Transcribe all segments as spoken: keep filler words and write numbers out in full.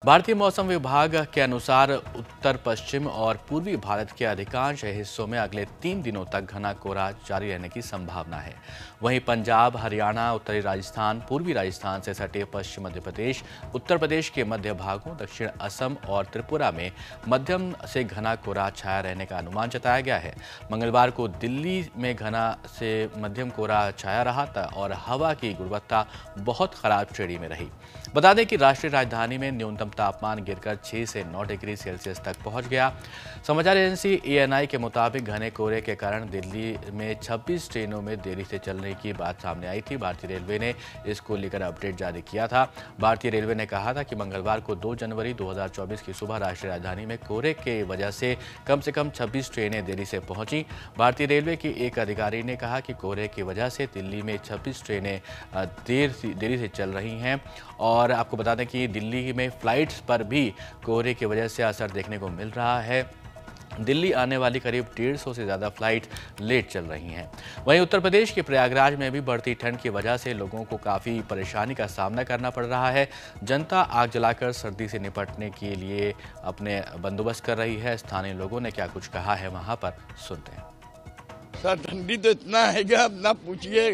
भारतीय मौसम विभाग के अनुसार उत्तर पश्चिम और पूर्वी भारत के अधिकांश हिस्सों में अगले तीन दिनों तक घना कोहरा जारी रहने की संभावना है। वहीं पंजाब, हरियाणा, उत्तरी राजस्थान, पूर्वी राजस्थान से सटे पश्चिम मध्य प्रदेश, उत्तर प्रदेश के मध्य भागों, दक्षिण असम और त्रिपुरा में मध्यम से घना कोहरा छाया रहने का अनुमान जताया गया है। मंगलवार को दिल्ली में घना से मध्यम कोहरा छाया रहा था और हवा की गुणवत्ता बहुत खराब श्रेणी में रही। बता दें कि राष्ट्रीय राजधानी में न्यूनतम तापमान गिरकर छह से नौ डिग्री सेल्सियस तक पहुंच गया। समाचार एजेंसी ए एन आई के मुताबिक घने कोहरे के कारण दिल्ली में छब्बीस ट्रेनों में देरी से चलने की बात सामने आई थी। भारतीय रेलवे ने इसको लेकर अपडेट जारी किया था। भारतीय रेलवे ने कहा था कि मंगलवार को दो जनवरी दो हज़ार चौबीस की सुबह राष्ट्रीय राजधानी में कोहरे के वजह से कम से कम छब्बीस ट्रेनें देरी से पहुंची। भारतीय रेलवे के एक अधिकारी ने कहा कि कोहरे की वजह से दिल्ली में छब्बीस ट्रेनें देर देरी से चल रही हैं। और आपको बता दें कि दिल्ली में फ्लाइट्स पर भी कोहरे की वजह से असर देखने को मिल रहा है। दिल्ली आने वाली करीब डेढ़ सौ से ज़्यादा फ्लाइट लेट चल रही हैं। वहीं उत्तर प्रदेश के प्रयागराज में भी बढ़ती ठंड की वजह से लोगों को काफ़ी परेशानी का सामना करना पड़ रहा है। जनता आग जलाकर सर्दी से निपटने के लिए अपने बंदोबस्त कर रही है। स्थानीय लोगों ने क्या कुछ कहा है, वहाँ पर सुनते हैं। सर, ठंडी तो इतना है कि अब ना पूछिए।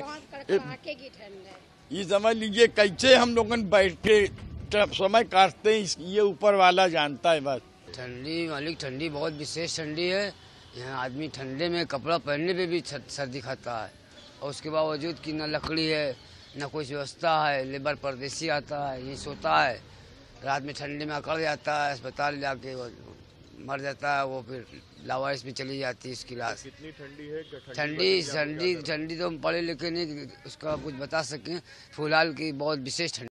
ये समझ लीजिए कैसे हम लोग बैठ के समय काटते हैं, ये ऊपर वाला जानता है। बस ठंडी मालिक, ठंडी बहुत विशेष ठंडी है। यहाँ आदमी ठंडे में कपड़ा पहनने पे भी सर्दी खाता है और उसके बावजूद कि न लकड़ी है न कोई व्यवस्था है। लेबर परदेसी आता है, यहीं सोता है, रात में ठंडी में अकड़ जाता है, अस्पताल जाके मर जाता है। वो फिर लावारिस में चली जाती है इसकी लाश। कितनी ठंडी है? ठंडी ठंडी ठंडी तो हम पढ़े लिखे नहीं उसका कुछ बता सकें। फिलहाल की बहुत विशेष ठंडी।